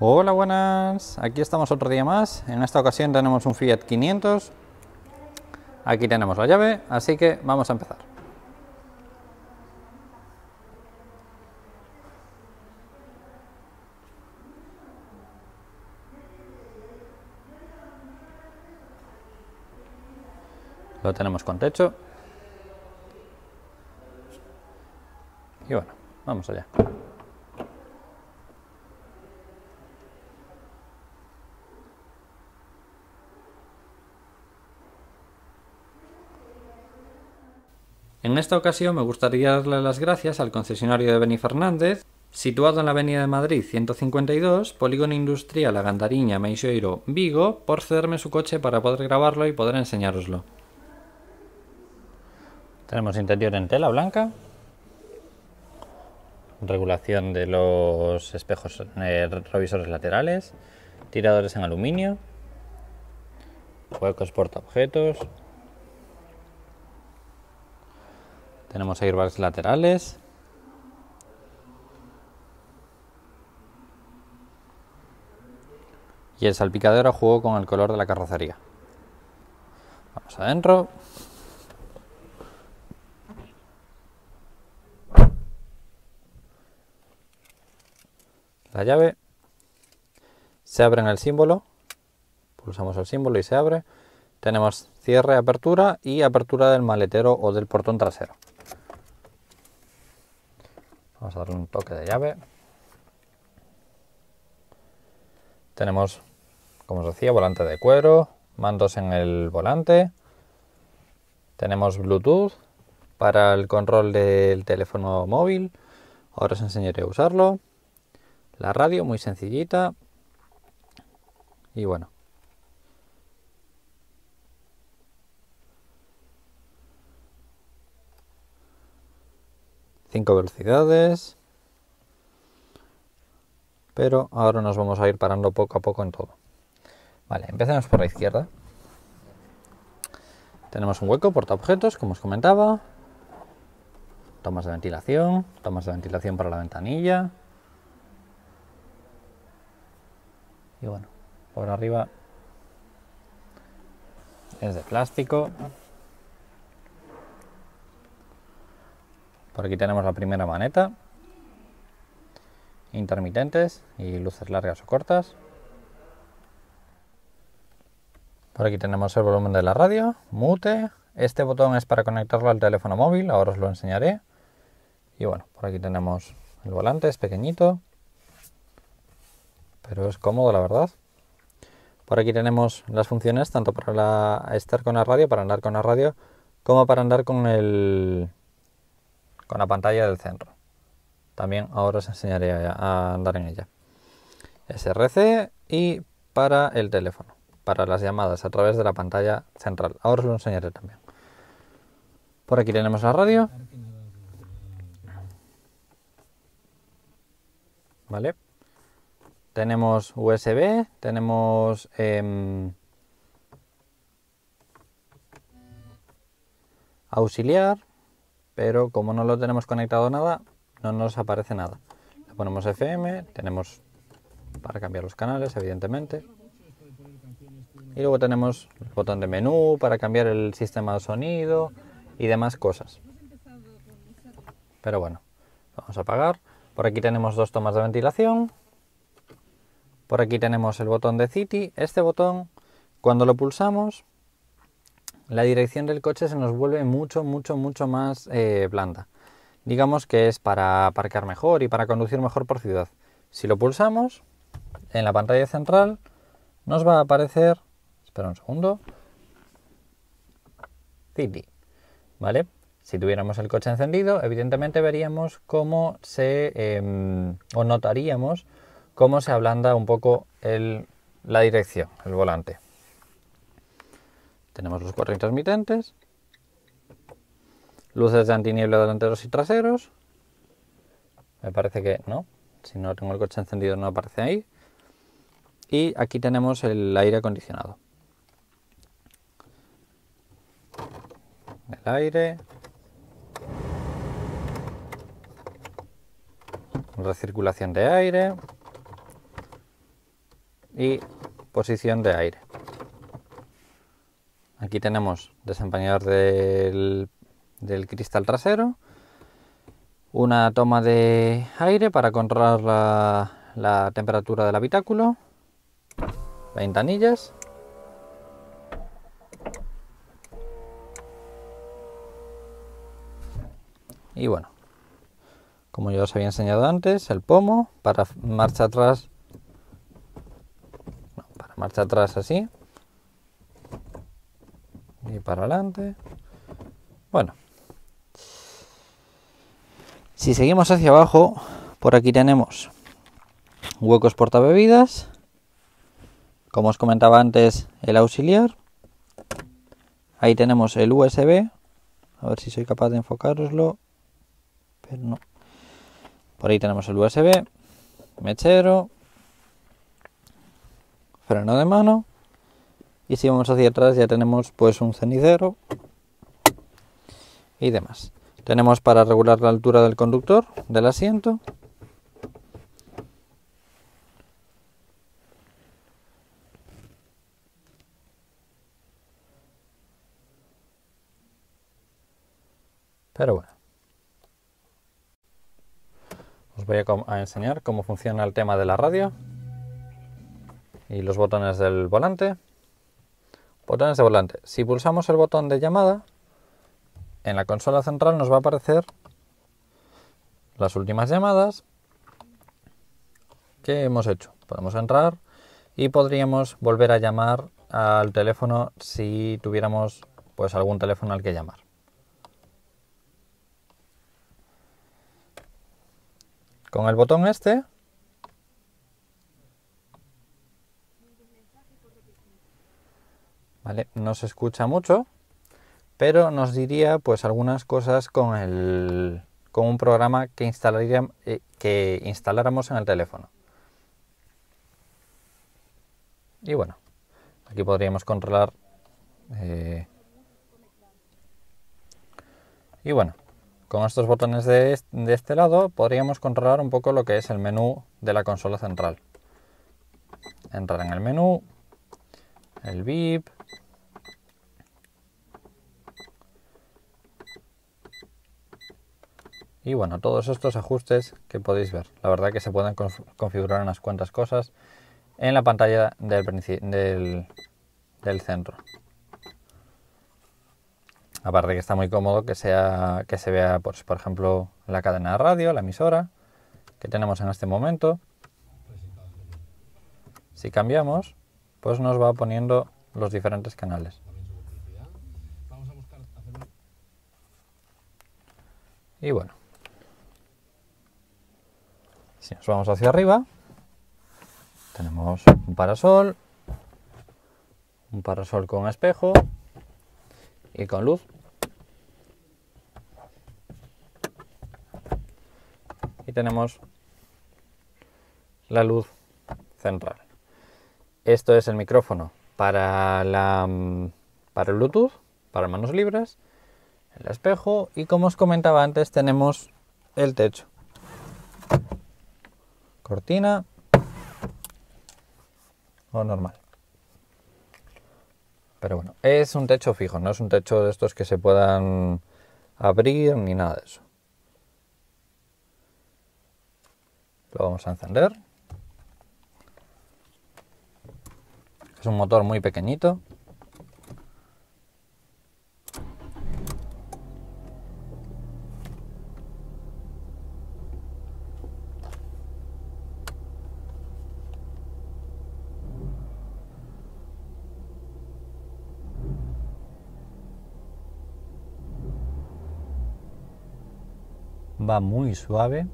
Hola, buenas. Aquí estamos otro día más. En esta ocasión tenemos un Fiat 500. Aquí tenemos la llave, así que vamos a empezar. Lo tenemos con techo. Y bueno, vamos allá. En esta ocasión me gustaría darle las gracias al concesionario de Beni Fernández, situado en la Avenida de Madrid 152, Polígono Industrial A Gandariña, Meixoeiro, Vigo, por cederme su coche para poder grabarlo y poder enseñároslo. Tenemos interior en tela blanca, regulación de los espejos revisores laterales, tiradores en aluminio, huecos portaobjetos. Tenemos airbags laterales. Y el salpicadero jugó con el color de la carrocería. Vamos adentro. La llave. Se abre en el símbolo. Pulsamos el símbolo y se abre. Tenemos cierre, apertura y apertura del maletero o del portón trasero. Vamos a darle un toque de llave. Tenemos, como os decía, volante de cuero, mandos en el volante. Tenemos Bluetooth para el control del teléfono móvil. Ahora os enseñaré a usarlo. La radio, muy sencillita. Y bueno. 5 velocidades. Pero ahora nos vamos a ir parando poco a poco en todo. Vale, empecemos por la izquierda. Tenemos un hueco portaobjetos, como os comentaba. Tomas de ventilación para la ventanilla. Y bueno, por arriba es de plástico. Por aquí tenemos la primera maneta. Intermitentes y luces largas o cortas. Por aquí tenemos el volumen de la radio, mute. Este botón es para conectarlo al teléfono móvil, ahora os lo enseñaré. Y bueno, por aquí tenemos el volante, es pequeñito, pero es cómodo, la verdad. Por aquí tenemos las funciones tanto para estar con la radio, para andar con la radio, como para andar con la pantalla del centro. También ahora os enseñaré a andar en ella. SRC y para el teléfono, para las llamadas a través de la pantalla central. Ahora os lo enseñaré también. Por aquí tenemos la radio. ¿Vale? Tenemos USB, tenemos auxiliar, pero como no lo tenemos conectado a nada, no nos aparece nada. Le ponemos FM, tenemos para cambiar los canales, evidentemente. Y luego tenemos el botón de menú para cambiar el sistema de sonido y demás cosas. Pero bueno, vamos a apagar. Por aquí tenemos dos tomas de ventilación. Por aquí tenemos el botón de City. Este botón, cuando lo pulsamos, la dirección del coche se nos vuelve mucho más blanda. Digamos que es para aparcar mejor y para conducir mejor por ciudad. Si lo pulsamos, en la pantalla central nos va a aparecer, espera un segundo, City, ¿vale? Si tuviéramos el coche encendido, evidentemente veríamos cómo o notaríamos cómo se ablanda un poco la dirección, el volante. Tenemos los 4 intermitentes, luces de antiniebla delanteros y traseros. Me parece que no, si no tengo el coche encendido no aparece ahí. Y aquí tenemos el aire acondicionado. El aire. Recirculación de aire. y posición de aire. Aquí tenemos desempañador del cristal trasero, una toma de aire para controlar la temperatura del habitáculo, ventanillas y bueno, como ya os había enseñado antes, el pomo para marcha atrás, para marcha atrás así y para adelante. Bueno, si seguimos hacia abajo, por aquí tenemos huecos portabebidas, como os comentaba antes, el auxiliar. Ahí tenemos el USB, a ver si soy capaz de enfocároslo, pero no. Por ahí tenemos el USB, mechero, freno de mano, y si vamos hacia atrás ya tenemos pues un cenicero y demás. Tenemos para regular la altura del conductor, del asiento. Pero bueno, os voy a enseñar cómo funciona el tema de la radio y los botones del volante. Botones de volante. Si pulsamos el botón de llamada, en la consola central nos va a aparecer las últimas llamadas que hemos hecho. Podemos entrar y podríamos volver a llamar al teléfono si tuviéramos pues algún teléfono al que llamar. Con el botón este vale, no se escucha mucho, pero nos diría pues algunas cosas con un programa que instaláramos en el teléfono. Y bueno, aquí podríamos controlar y bueno, con estos botones de este lado podríamos controlar un poco lo que es el menú de la consola central. Entrar en el menú, el VIP, y bueno, todos estos ajustes que podéis ver. La verdad que se pueden configurar unas cuantas cosas en la pantalla del centro. Aparte que está muy cómodo que se vea, pues, por ejemplo, la cadena de radio, la emisora que tenemos en este momento. Si cambiamos, pues nos va poniendo los diferentes canales. Y bueno, si nos vamos hacia arriba, tenemos un parasol con espejo y con luz. Y tenemos la luz central. Esto es el micrófono para el Bluetooth, para manos libres, el espejo y como os comentaba antes tenemos el techo. Cortina o normal. Pero bueno, es un techo fijo, no es un techo de estos que se puedan abrir ni nada de eso. Lo vamos a encender. Es un motor muy pequeñito. Va muy suave.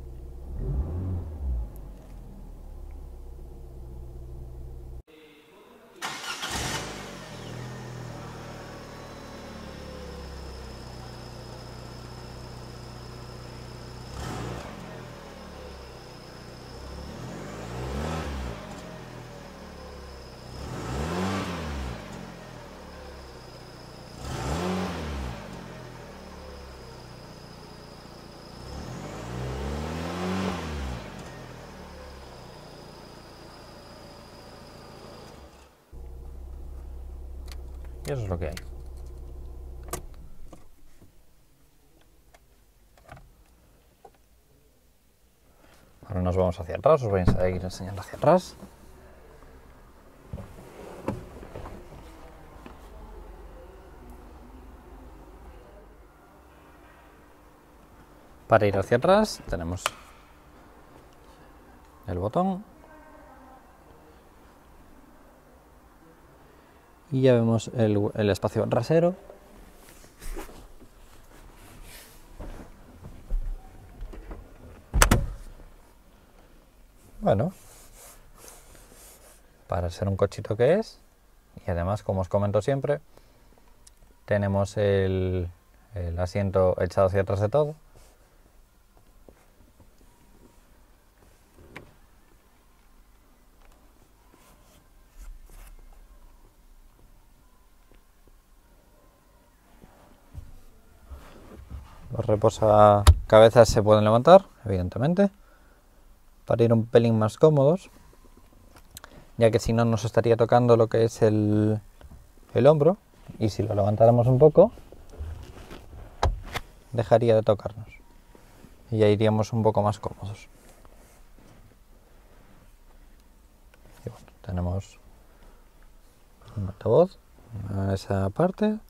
Y eso es lo que hay. Ahora nos vamos hacia atrás, os voy a seguir enseñando hacia atrás. Para ir hacia atrás tenemos el botón y ya vemos el espacio trasero. Bueno, para ser un cochito que es, y además, como os comento siempre, tenemos el asiento echado hacia atrás de todo. Los reposacabezas se pueden levantar, evidentemente, para ir un pelín más cómodos, ya que si no nos estaría tocando lo que es el hombro, y si lo levantáramos un poco dejaría de tocarnos y ya iríamos un poco más cómodos. Y bueno, tenemos un altavoz a esa parte.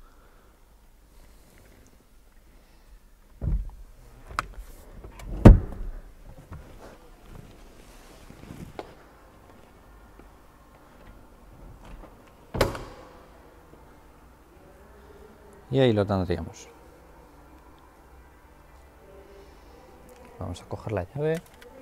Y ahí lo tendríamos. Vamos a coger la llave.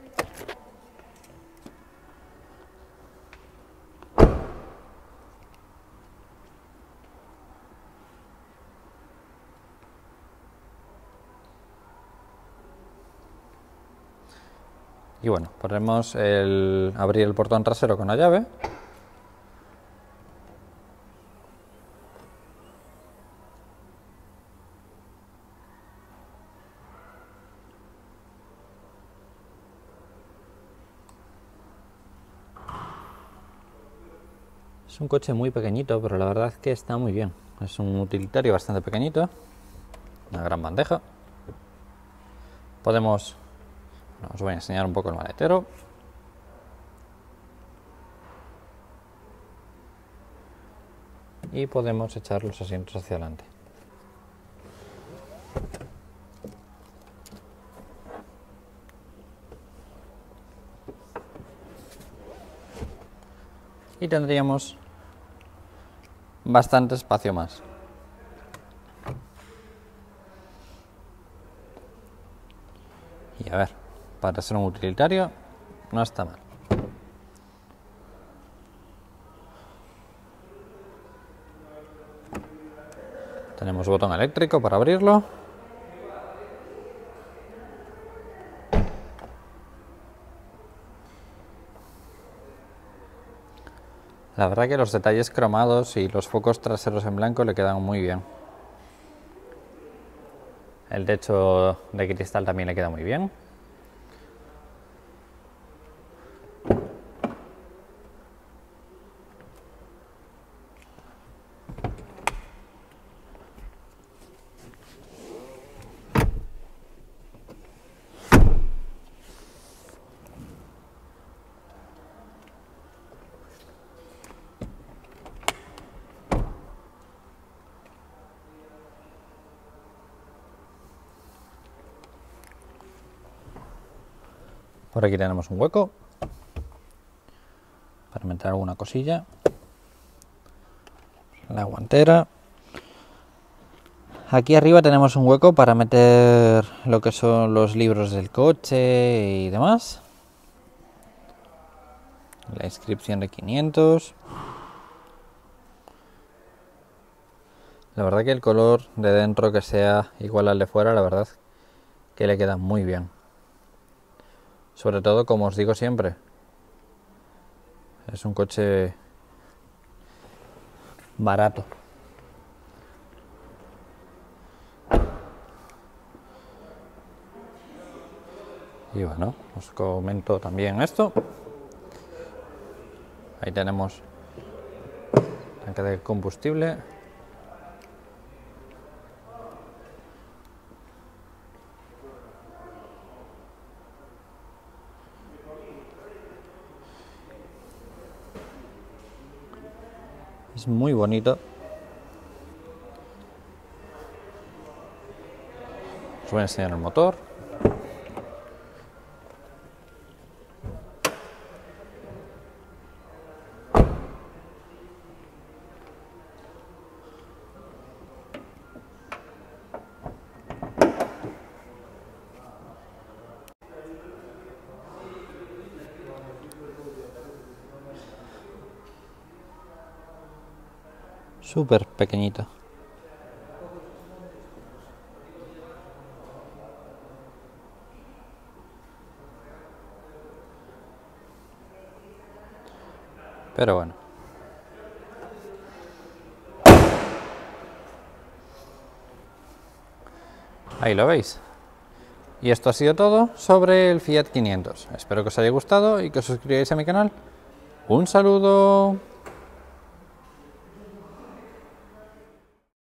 Y bueno, podemos abrir el portón trasero con la llave. Es un coche muy pequeñito, pero la verdad es que está muy bien. Es un utilitario bastante pequeñito, una gran bandeja. Podemos, bueno, os voy a enseñar un poco el maletero. Y podemos echar los asientos hacia adelante. Y tendríamos bastante espacio más. Y a ver, para ser un utilitario no está mal. Tenemos botón eléctrico para abrirlo. La verdad que los detalles cromados y los focos traseros en blanco le quedan muy bien. El techo de cristal también le queda muy bien. Por aquí tenemos un hueco para meter alguna cosilla. La guantera. Aquí arriba tenemos un hueco para meter lo que son los libros del coche y demás. La inscripción de 500. La verdad que el color de dentro que sea igual al de fuera, la verdad que le queda muy bien. Sobre todo, como os digo siempre, es un coche barato. Y bueno, os comento también esto. Ahí tenemos tanque de combustible Es muy bonito. Os voy a enseñar el motor. Súper pequeñito. Pero bueno. Ahí lo veis. Y esto ha sido todo sobre el Fiat 500. Espero que os haya gustado y que os suscribáis a mi canal. ¡Un saludo!